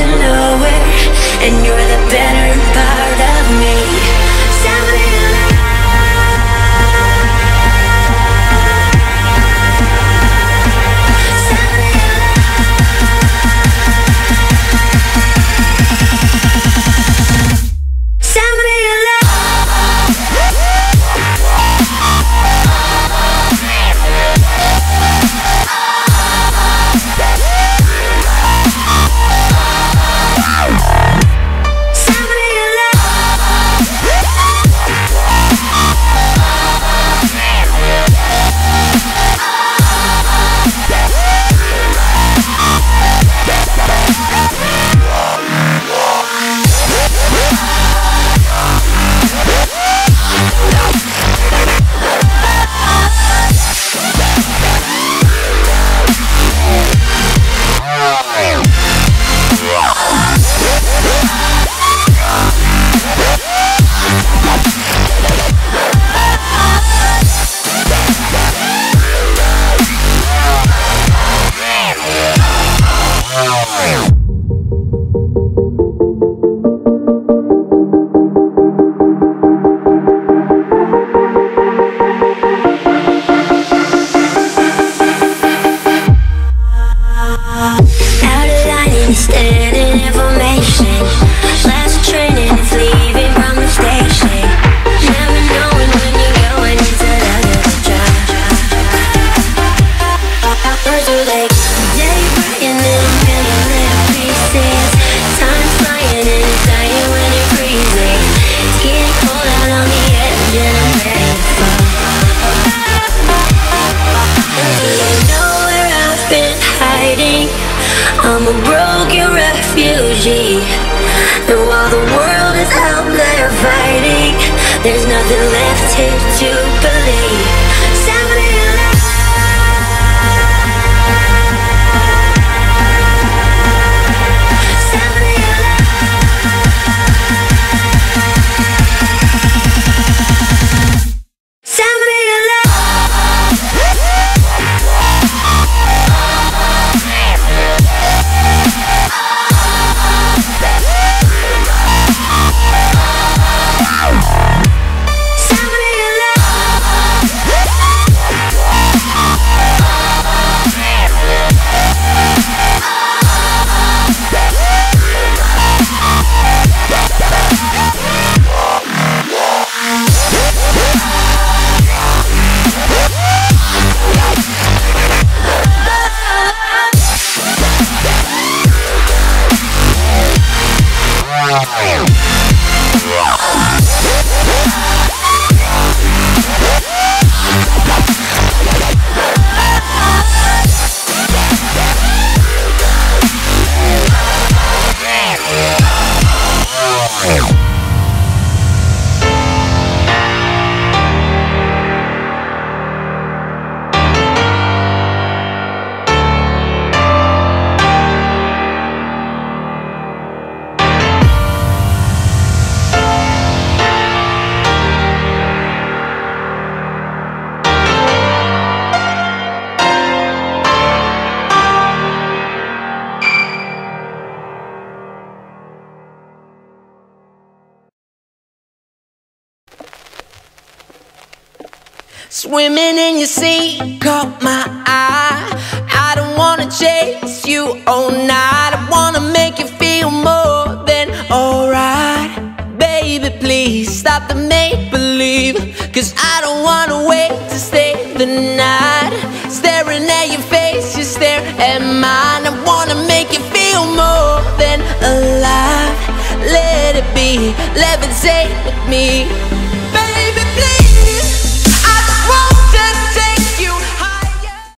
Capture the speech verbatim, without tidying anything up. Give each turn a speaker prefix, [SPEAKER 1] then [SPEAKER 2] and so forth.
[SPEAKER 1] to nowhere, and you're the better part of me. Somebody I'm a broken refugee, and while the world is out there fighting, there's nothing left here to believe. Somebody
[SPEAKER 2] swimming in your sea caught my eye. I don't wanna chase you all night. I wanna make you feel more than alright. Baby, please stop the make-believe, cause I don't wanna wait to stay the night. Staring at your face, you stare at mine. I wanna make you feel more than alive. Let it be, levitate with me.